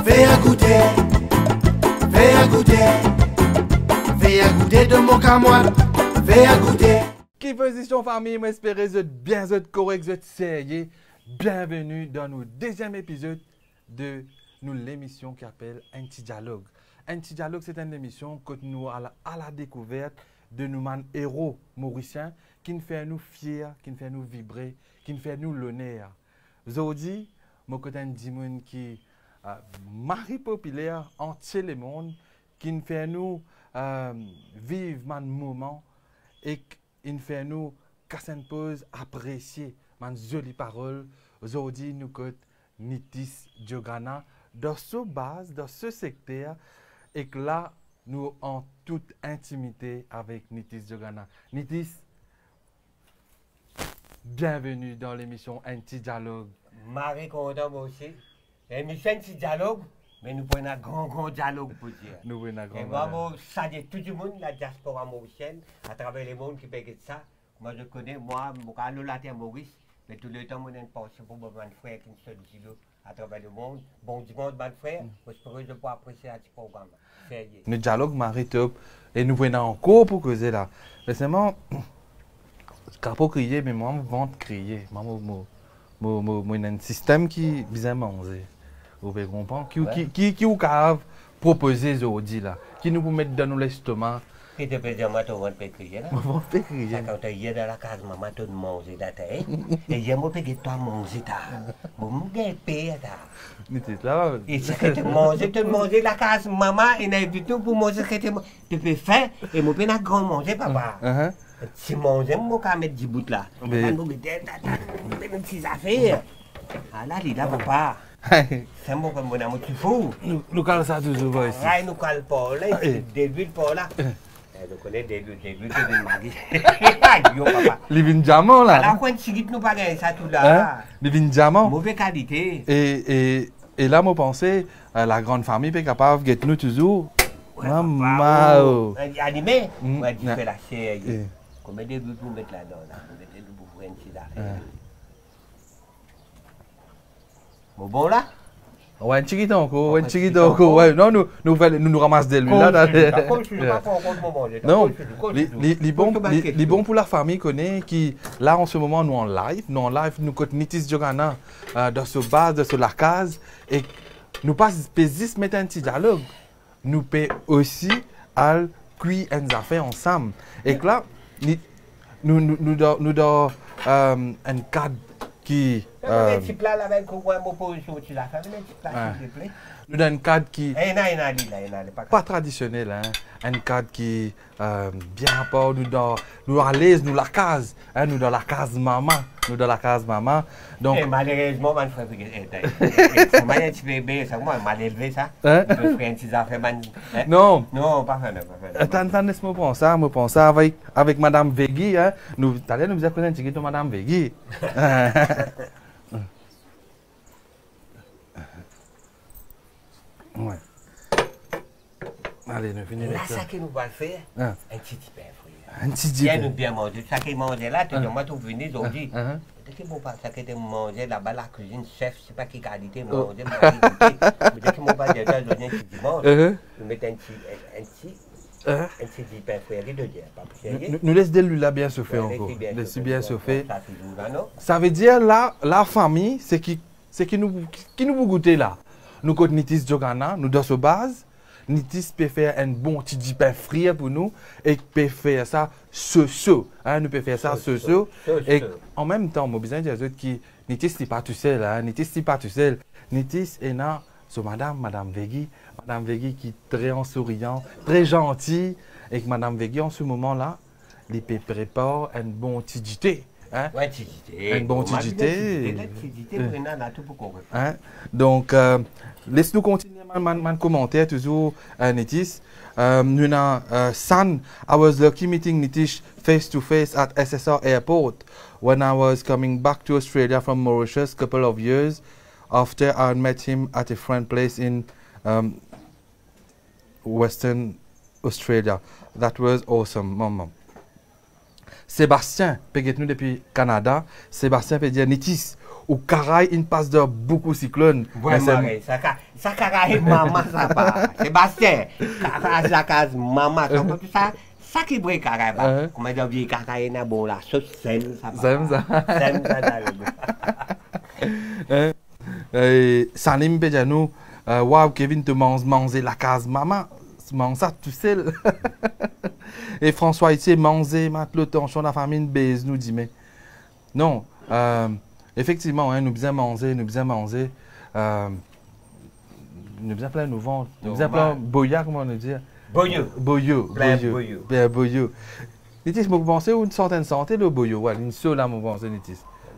Fais goûter, fais goûter, fais goûter de mon camois, fais goûter. Qui position famille, j'espère que vous êtes bien, vous êtes correct, vous êtes sérieux. Bienvenue dans notre deuxième épisode de l'émission qui s'appelle Un petit dialogue. Un petit dialogue, c'est une émission que nous allons à la découverte de nos héros mauriciens qui nous fait nous fiers, qui nous fait nous vibrer, qui nous fait nous l'honneur. Aujourd'hui, je suis un dimon qui mari populaire entier le monde, qui nous fait nous vivre un moment et qui nous fait nous casser une pause, apprécier une jolie parole. Aujourd'hui, nous sommes Nitis Diogana dans ce base, dans ce secteur, et que là, nous en toute intimité avec Nitis Diogana. Nitis, bienvenue dans l'émission Un petit dialogue. Marie content moi aussi. L'émission Un petit dialogue, mais nous prenons un grand dialogue pour dire. Nous prenons un grand Et moi, je salue tout le monde, la diaspora mauricienne, à travers le monde qui peut de ça. Moi, je connais, moi, je suis latin Maurice, mais tout le temps, je suis pensé pour mon frère qui est seul à travers le monde. Bon dimanche, mon frère, j'espère que je peux apprécier ce programme. Le dialogue Marie top, et nous prenons encore pour causer là. Récemment, quand pour crier, mais moi, je vais crier. Moi, un système qui bien manger. Vous pouvez comprendre? Qui vous a proposé aujourd'hui là? Qui nous peut mettre dans l'estomac? Et depuis que moi, tu vas te crier là? On va crier. Quand tu es dans la case, maman, tu manges la tête. Et je me fais que toi manger ta. Bon, je vais payer ta. Et ce que tu manges la case, maman, et n'a du tout pour manger ce que tu peux faire. Et je peux grand manger, papa. Si manger, je peux mettre 10 bouts là. Je peux mettre des petites affaires. Ah là, il a papa. C'est bon comme mon amour, tu fous. Nous calons ça toujours ici. Ah, nous calons pas là, début pas là. Nous connaissons début de Magui. Yo papa. Livin diamant là. Alors quand tu nous pas gagner ça tout là. Livin diamant. Mauvaise qualité. Et là, moi pensais la grande famille est capable de nous toujours. Maman. Animé. Moi je fais la série. Combien de buts pour mettre là-dedans là? Pour mettre pour faire une petite affaire. Bon là? Ouais, un chiquito encore, un chiquito encore. Ouais, non, nous ramassons de lui là. Non, les bons pour la famille connaît qui là en ce moment nous en live, nous côté Nitis Diogana dans ce bar, dans ce la case et nous pas juste mettre un petit dialogue. Nous peut aussi al cuire une affaire ensemble. Et que là nous dans un cadre qui nous donne un cadre qui pas traditionnel, hein? Un cadre qui bien rapport nous à l'aise, nous la case, hein? Nous dans la case maman, donc malheureusement man frère comment un petit bébé ça moi mal élevé ça un petit affaire non pas faire attends laisse-moi penser ça avec madame Vegui, hein? Nous allez nous connaître un petit peu madame Vegui. Ouais. Allez, nous finissons avec ça. Là, ça que nous allons faire, un petit pain frère. Un petit dieu. Nous bien manger. Ça qui mange là, tu dis, moi, tu venais aujourd'hui. Peut-être que bon, ça que tu manges là-bas, la cuisine, chef, je sais pas quelle qualité, manger, peut-être que mon père déjà donné un petit dimanche. Nous mettons un petit pain frère, de dire, pas plus. Nous laisse de lui là bien chauffer encore. Laisse bien chauffer. Ça veut dire là, la famille, c'est qui nous goûter là. Nous côté Nitis Diogana, nous dans ce base, Nitis peut faire un bon petit pain frit pour nous et peut faire ça hein, nous peut faire ça et en même temps, moi besoin dire qui Nitis n'est pas tout seul, hein, Nitis n'est pas tout seul. Nitis est là sur madame Vegui qui est très en souriant, très gentille et que madame Vegui en ce moment-là, il peut préparer un bon petit thé. Hein? Ouais, un bon petit thé. Hein? Donc, laisse-nous continuer mon commentaire toujours, Nitis. Nous avons son. I was lucky meeting Nitis face to face at SSR Airport when I was coming back to Australia from Mauritius a couple of years after I met him at a friend place in Western Australia. That was awesome, maman. Sébastien, peut nous depuis Canada. Sébastien peut dire Nitis, au Caraïbes, il passe de beaucoup de cyclones. Ouais, ça Caraïbes, maman, ça va. Sébastien, Caraïbes, la case, maman, comme tout ça. Ça qui brille Caraïbes. Comment dire, vieux Caraïbes, bon, la sauce, sème, ça va. Sème, ça. Sème, ça, Salim Pedjanou, waouh, Kevin te manger la case, maman. Mange ça tout seul. Et François ici, manger, mettre le temps, la famille, baise, nous dit, mais non, effectivement, hein, nous bien manger, nous bien manger, nous bien plein nous vendre, nous bien plein boya, comment on dit? Boyo. Boyo. Boyo. Bien boyo. Nitis, vous pensez une certaine santé, le boyo, ouais, une seule là, vous pensez, Nitis.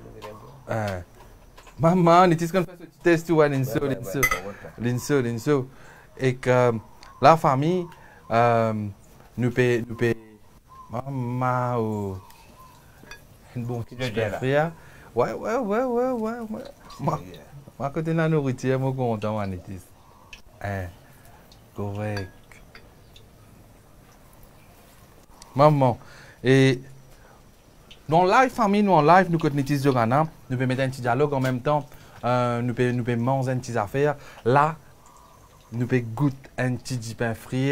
Maman, Nitis, quand on fait ce test, ouais, l'inso. Et que la famille, nous paie, maman, ou une bonne petite frère. Ouais. Moi, quand la nourriture, je suis content, Nitis. Correct. Maman, et dans la famille, nous en live, nous côté Nitis Jogana, nous pouvons mettre un petit dialogue en même temps, nous pouvons manger une petite affaire. Là, nous pouvons goûter un petit pain frit,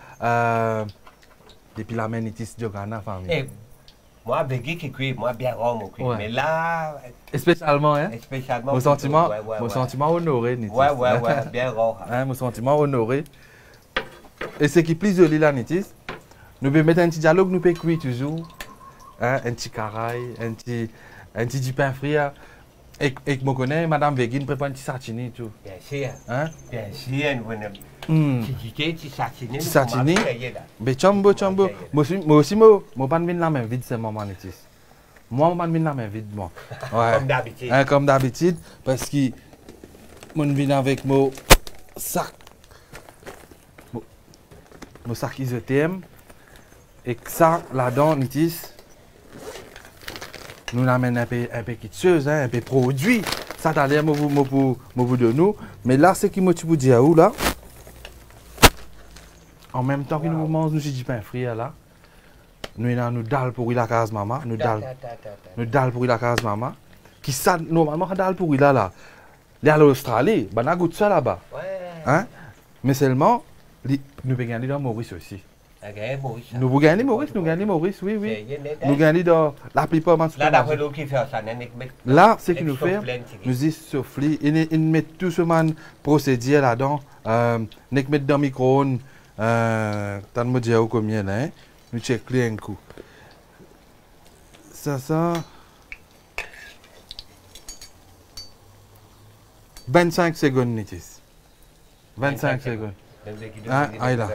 et puis la main Nitis Jogana famille. Moi, avec qui cuit, moi bien rond, mais là. Spécialement, hein? Spécialement. Mon sentiment honoré, Nitis. Ouais, bien rond. Mon sentiment honoré. Et ce qui plaît joli là, Nitis, nous pouvons mettre un petit dialogue, nous pouvons cuire toujours. Hein? Un petit caraï, un petit du pain frit. Et que je connais, Madame Vegin prépare un petit satini et tout. Bien sûr. Hein? Bien sûr, petit satini. Petit satini. Mais chambo. Moi aussi, je pas de la main vide, c'est maman, Nitis. Moi, je pas de la main vide, moi. Ouais. Comme d'habitude. Hein, comme d'habitude, parce que je viens avec mon sac. Mon sac isotherme. Et que ça, là-dedans, Nitis, nous l'amène un peu quelque chose, hein, un peu produit. Ça, t'as l'air, vous de nous. Mais là, c'est qui me tu dis à où, là? En même temps que nous mangeons, nous du pain frit, là. Nous avons nous dalle pour la case maman. Nous dalle pour la case maman. Qui ça, normalement, dalle pour là. Il y a l'Australie, on a goûté ça là-bas. Hein? Mais seulement, nous pouvons gagner dans Maurice aussi. Nous pouvons gagner Maurice, oui. Nous gagnons dans la plupart de là, d'après l'eau qui fait ça, là, ce qu'il nous fait, nous dit souffler, il met tout ce procédé là-dedans, nous mettons dans le micro-ondes, t'as me dire combien là, hein? Nous checkons un coup. Ça. 25 secondes, Nitis. 25 secondes. Ah, là.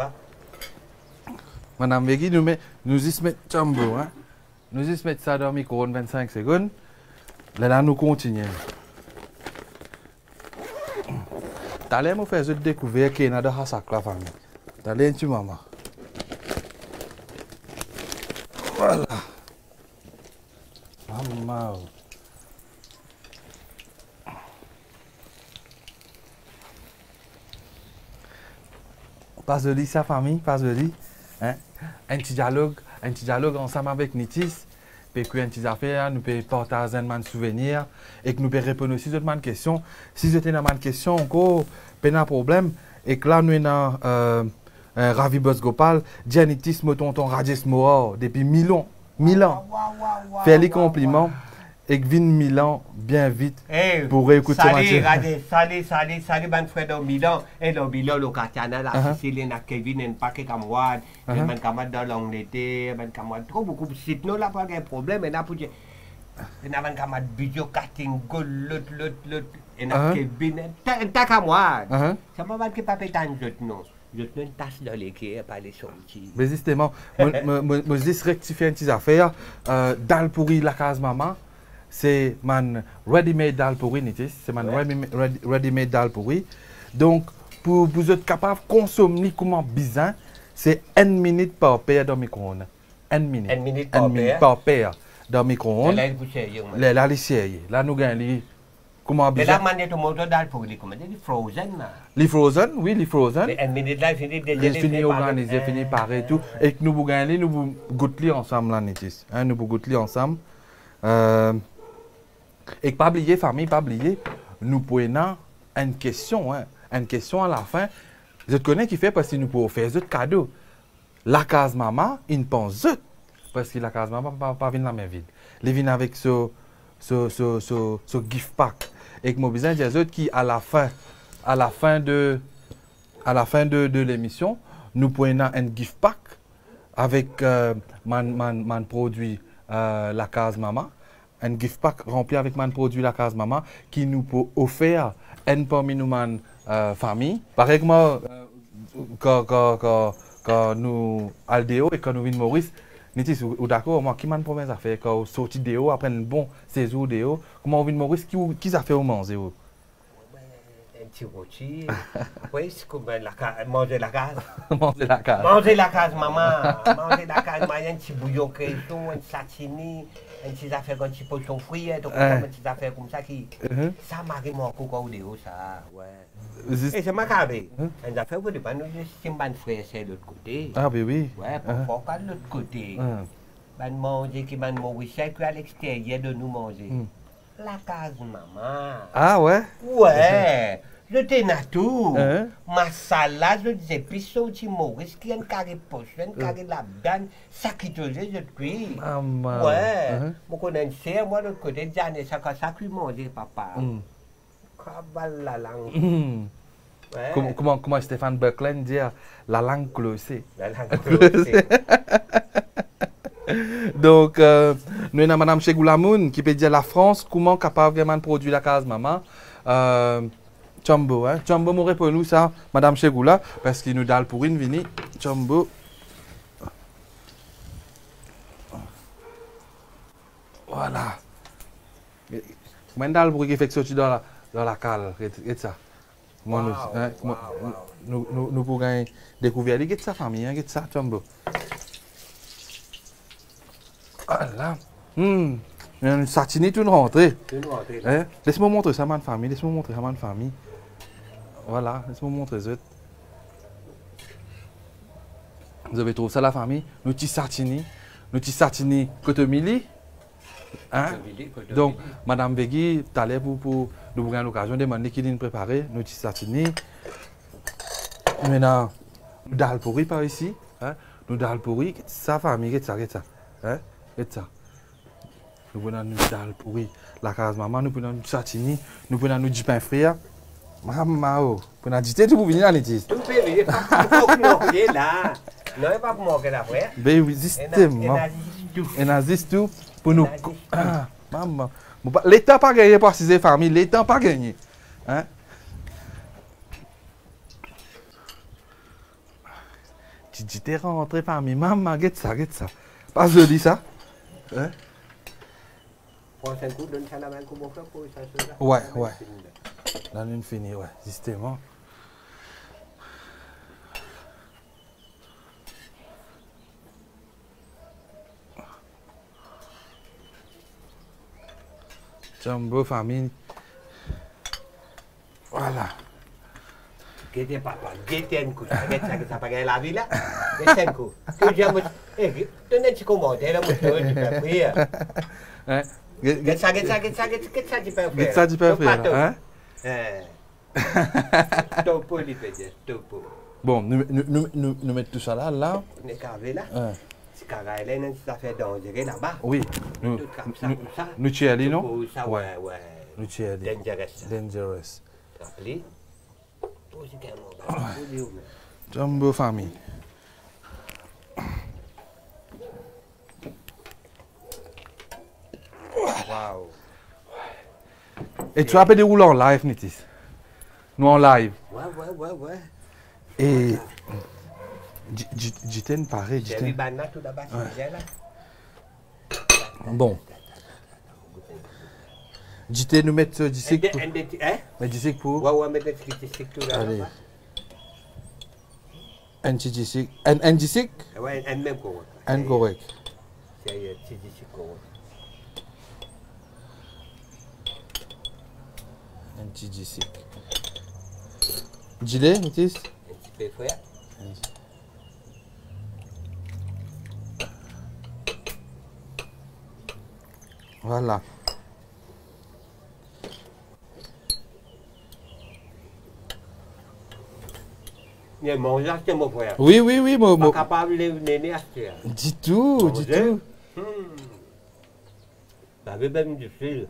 Madame Vegui, nous y mettons chambo, hein? Nous y mettons ça dans le micro-ondes 25 secondes. Là, nous continuons. T'as l'air de faire une découverte qui est dans le sac, la famille. T'as l'air de maman. Voilà. Maman. Passe de lit, sa famille, passe de lit. Hein? Un petit dialogue ensemble avec Nitis. Puis un petit affaire, nous pouvons partager un souvenir et que nous pouvons répondre aussi à d'autres questions. Si vous avez une question encore, pas de problème. Et que là, nous avons Ravi Boss Gopal, Dianitis, mon tonton Rajesh Moore, depuis 1000 ans. 1000 ans. Fais les compliments. Et que vienne Milan bien vite pour écouter Salut, ban frère de Milan. Et le Milan, le Catana, la Sicile, la Kevin, un paquet camarades, un camarade dans l'Angleterre, un camarade trop beaucoup. Si nous n'avons pas de problème, on a pour dire, on a un camarade vidéo casting, l'autre, et un Kevin, un camarade. Ça m'a pas que pas péter un autre, non. Je te une tasse dans l'équipe, pas les sorties. Mais justement, je dis rectifier une petite affaire. Dans le pourri, la case maman. C'est man ready-made dal pourri, c'est man ready-made dal pourri. Donc, pour vous être capable de consommer comme bizarre, c'est 1 minute par paire dans le micro-ondes. 1 minute. 1 minute par paire dans le micro-ondes. Là, là, nous gagnons. Comment bizarre? Mais là, man, tu montes dal pourri, comment dire, frozen. Les frozen, oui, les frozen. Mais 1 minute là, fini organisé, fini pareil et tout. Et que nous gagnons, nous goûtons ensemble là, Nitis. Nous goûtons ensemble. Et pas oublier, famille, pas oublier, nous prenons une question, hein, une question à la fin. Je te connais qui fait parce que nous pouvons faire d'autres cadeaux. La case maman, il pense zut. Parce que la case maman pas venir dans la même ville. Il vient avec ce gift pack. Et que mon besoin des autres qui à la fin de l'émission, nous prenons un gift pack avec mon produit la case maman. Un gift pack rempli avec mon produit la case maman qui nous peut offrir un parmi nous famille. Par exemple, quand nous Aldéo et quand nous venons Maurice, nous ou d'accord, moi qui m'a promis à faire quand sorti déo après un bon séjour déo, comment on vient Maurice qui a fait au manger un petit rôti. Oui, c'est comme manger la case. Manger la case. Manger la case, maman. Manger la case, un petit bouillon créton, un satini, un petit affaire, un petit poisson frit, un petit affaire comme ça qui. Ça m'arrive encore au déo, ça. Ouais. Et c'est ma carré. Une affaire, vous devez nous dire si mon frère c'est de l'autre côté. Ah, ben oui. Ouais, pourquoi de l'autre côté? Ben manger qui m'a Maurice, c'est à l'extérieur de nous manger. La case, maman. Ah, ouais? Ouais. Je t'ai tout. Ma salade, je disais, puis sauti Maurice, qui a une carré poche, une carré la banane, ça qui te dit, je cuis. Ouais. Moi, connais une sœur, moi, de l'autre côté, Diane, ça cuit manger, papa. Cabal la langue. Comment Stéphane Buckland dit la langue closée. La langue closée. Donc, nous avons Mme Chegoulamoun qui peut dire la France, comment capable vraiment de produire la case maman. Chombo, hein? Chombo m'aurait pour nous ça, Mme Chegoula, parce qu'il nous dalle pour une vini. Chombo. Voilà. Comment dalle pour qu'il fait sortir dans la cale, et ça. Nous pouvons découvrir les sa famille, hein, ça, Chombo. Voilà. Une satine toute rentrée. Hein? Laisse-moi montrer ça, ma famille. Laisse-moi montrer ça, ma famille. Voilà, laisse-moi montrer ça. Vous avez trouvé ça, la famille. Nous petits satini. Nous petits satini côté mili. Hein? Donc, Madame Begui, tout à l'heure, pour nous prendre l'occasion de demander qui nous préparer. Nous petits satini. Maintenant, nous dalle pourri par ici. Hein? Nous dalle pourri. Ça, famille, ça. Hein? Et ça. Nous prenons nous dalle pourri. La case maman, nous prenons nous satini. Nous prenons nous du pain frit. Maman, pour nous dire tout pour venir à l'église. Tout peut venir, pas pour manquer là. Non, pas pour manquer là, frère. Ben oui, justement. Et nazis tout pour nous. Ah, maman. L'État n'a pas gagné pour ces familles. L'État n'a pas gagné. Hein? Tu t'es rentré parmi maman, get ça. Pas joli ça. Hein? Ouais. La lune finie, ouais, justement. Jumbo famille. Voilà. Guettez papa, guettez un coup. Guettez ça pas gagner la vie là. Guettez un coup. Que j'aime. Eh, donnez un petit commentaire là, moi je peux faire. Hein? Guettez ça, tu peux faire. Guettez ça, tu peux faire, hein? Topo, il peut dire, topo. Bon, nous mettons tout ça là. On est carré là. C'est carré là, une affaire dangereuse là-bas. Oui. Nous tuons les non? Ouais. Nous tuons les. Dangerous. Rappelez. Jumbo famille. Wow. Et tu as fait dérouler en live, Nitis. Nous en live. Ouais. Et. J'étais pareil. J'ai vu Banna tout d'abord, c'est là. Bon. J'étais nous mettre d'ici. Mais d'ici pour. Ouais, mettre d'ici tout là. Allez. Un d'ici. Un d'ici? Ouais, un même correct. Un correct. C'est d'ici correct. Un petit d'ici. Gilet, Nitis? Un petit peu frère. Voilà. Il mange acheter mon frère. Oui, oui, oui, Pas capable de venir acheter. Dis tout, dis tout. Ça veut même du fil.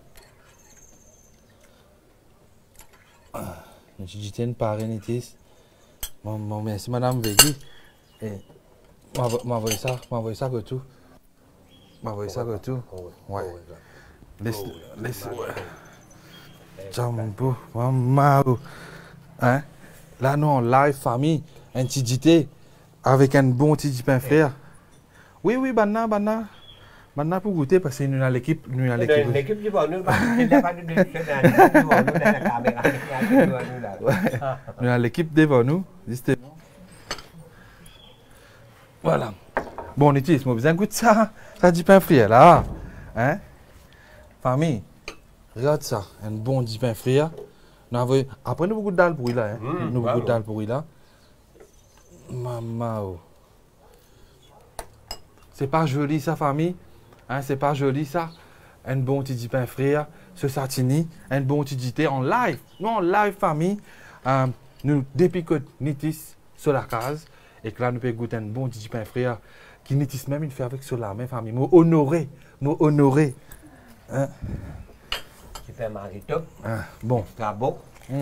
Je dis une parrainitis. Merci madame Veggie. M'envoie ça que tout. M'envoie ça que tout. Ouais. Laisse. Jambo, maman. Hein? Là, nous, en live, famille, un petit dité, avec un bon petit pain frère. Oui, oui, banana. Banana pour goûter, parce que nous avons l'équipe. L'équipe du bon, nous, il n'y a pas de nous avons l'équipe devant nous. Voilà. Bon, Nitis, moi, besoin de goûter ça. Ça dit pain frère, là. Hein? Famille, regarde ça. Un bon petit pain frère. Après, nous avons beaucoup de dalle pour là. Hein? Nous avons beaucoup de dalle pour là. Maman. C'est pas joli, ça, famille. Hein? C'est pas joli, ça. Un bon petit pain frère. Ce satini. Un bon petit thé en live. Nous, en live, famille. Nous dépicote Nitis sur la case. Et que là, nous pouvons goûter un bon petit pain frère. Qui Nitis même, il fait avec sur la main, famille. Moi, honoré. Hein? Super marito. Bon. Extra beau.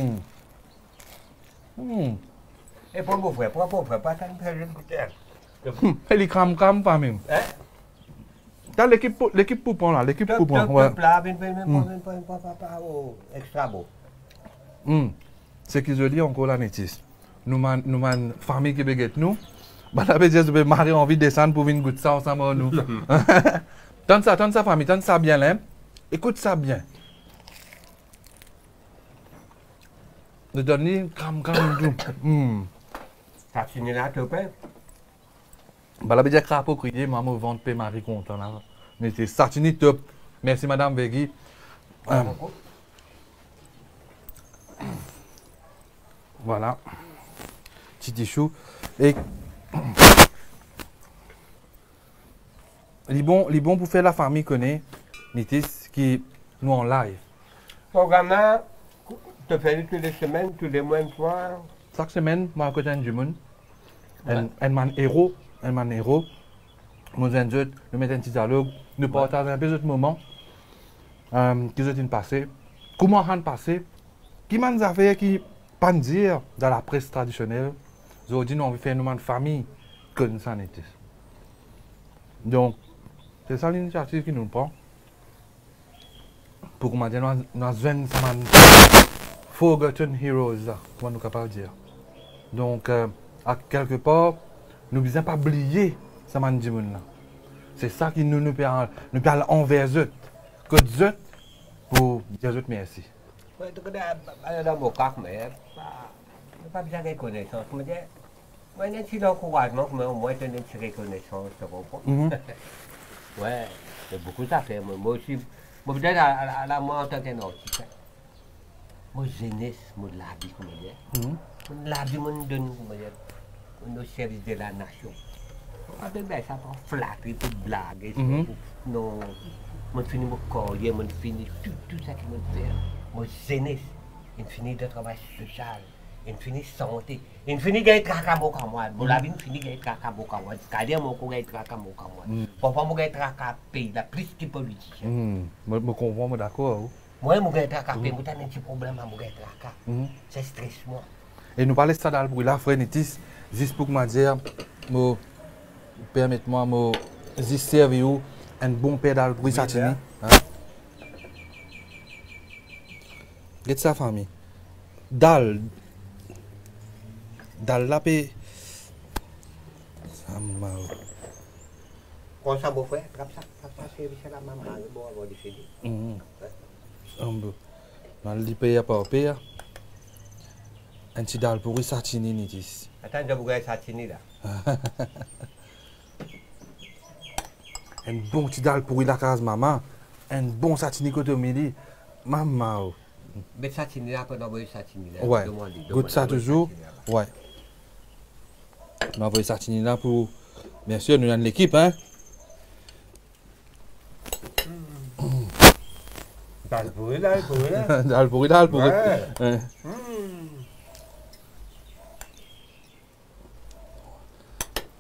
Et pour mon frère, pas tant de goûter. Elle est crame, famille. Hein? T'as l'équipe poupon là, l'équipe poupon. Ouais. Extra beau. C'est qu'ils ont dit encore la Nitis. Nous avons famille qui béguette nous. Bah, la bête, je vais marier envie de descendre pour venir goûter ça ensemble nous. Donne ça, famille, donne ça bien là. Écoute ça bien. De donner crame. Ça finit là, tu peux? Bah, la bête, crapaud crier, maman vente paie Marie content là. Mais c'est satini top. Merci madame Veggie. Voilà. Petit chou. Et les bons pour faire la famille connaît Nitis qui nous en live. Programme te fait toutes les semaines, tous les mois une fois. Chaque semaine, moi à côté du monde. Un man héros. Nous mettons un petit dialogue, nous partageons un peu d'autres moments qui sont passés. Comment on passé? Qui m'a des affaires qui pas dire dans la presse traditionnelle. Aujourd'hui, nous avons fait une famille comme ça n'était. Donc, c'est ça l'initiative qui nous prend. Pour comment dire, nous avons forgotten heroes, comment nous capable de dire. Donc, à quelque part, nous ne devons pas oublier ce man. C'est ça qui nous parle envers eux. Que eux, pour dire eux merci. Oui, tu connais, dans mon cas, mais pas besoin de connaissances. Moi, je suis l'encouragement, mais au moins, tu as une reconnaissance, tu comprends? Ouais, il y a beaucoup d'affaires. Moi aussi, moi, peut-être moi en tant qu'artiste, moi, jeunesse, moi, l'habit, comme je dis. L'habit, moi, nous donne, comme je dis, au service de la nation. Ça prend flatterie, pour blaguer. Non, moi, je finis mon collier, moi, je finis tout ça qui me fait. Moi, jeunesse, il finit de travail social. Il finit santé. Il finit de travailler comme moi. Mon la vie finit de travailler comme moi. C'est-à-dire mon collègue travaille comme moi. Parfois mon gars travaille pays la plus que politique. Je comprends, je suis d'accord. Moi mon gars travaille, moi j'ai un petit problème à mon gars travailler. C'est stress moi. Et nous parlons de ça dans le bruit là, frère Nitis, juste pour me dire, permettez-moi de servir un bon père dans le bruit satini. Regarde ça famille. Dal la paix. Ça m'a. Quand ça vous fait, c'est la maman, bon, on va décider. Dans le pays à pas payer. Un petit dal pour satini Nitis. Attends, je vous regarde satini là. Un bon petit dal pour la case maman. Un bon satini côté midi. Maman. Mais satini là, on envoie satini là. Ouais. Goûte ça toujours. Ouais. On envoie satini là pour. Bien sûr, nous avons l'équipe, hein. Dal pourri là. Dal pourri.